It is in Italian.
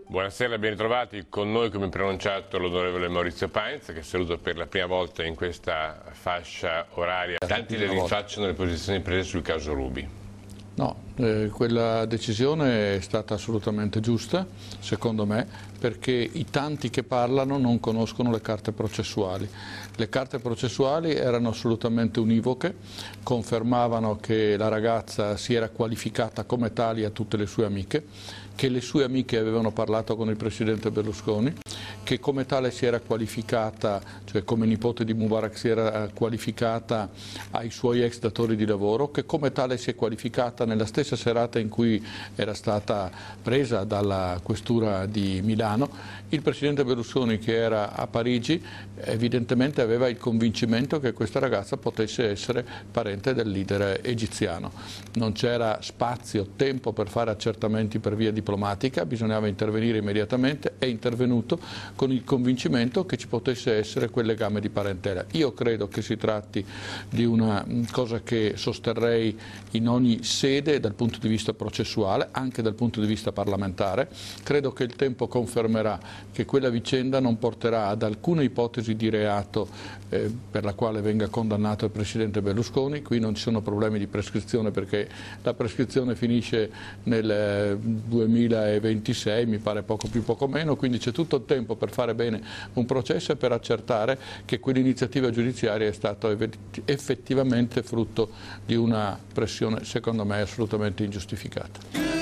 Buonasera, ben ritrovati. Con noi, come preannunciato, l'onorevole Maurizio Painz, che saluto per la prima volta in questa fascia oraria. Tanti le rinfacciano le posizioni prese sul caso Ruby. No, quella decisione è stata assolutamente giusta, secondo me, perché i tanti che parlano non conoscono le carte processuali. Le carte processuali erano assolutamente univoche, confermavano che la ragazza si era qualificata come tali a tutte le sue amiche, che le sue amiche avevano parlato con il presidente Berlusconi, che come tale si era qualificata, cioè come nipote di Mubarak si era qualificata ai suoi ex datori di lavoro, che come tale si è qualificata nella stessa serata in cui era stata presa dalla questura di Milano. Il presidente Berlusconi, che era a Parigi, evidentemente aveva il convincimento che questa ragazza potesse essere parente del leader egiziano. Non c'era spazio, tempo per fare accertamenti per via diplomatica, bisognava intervenire immediatamente. È intervenuto con il convincimento che ci potesse essere quel legame di parentela. Io credo che si tratti di una cosa che sosterrei in ogni sede dal punto di vista processuale, anche dal punto di vista parlamentare. Credo che il tempo confermerà che quella vicenda non porterà ad alcuna ipotesi di reato per la quale venga condannato il presidente Berlusconi. Qui non ci sono problemi di prescrizione, perché la prescrizione finisce nel 2026, mi pare poco più poco meno, quindi c'è tutto il tempo per fare bene un processo e per accertare che quell'iniziativa giudiziaria è stata effettivamente frutto di una pressione, secondo me, assolutamente ingiustificata.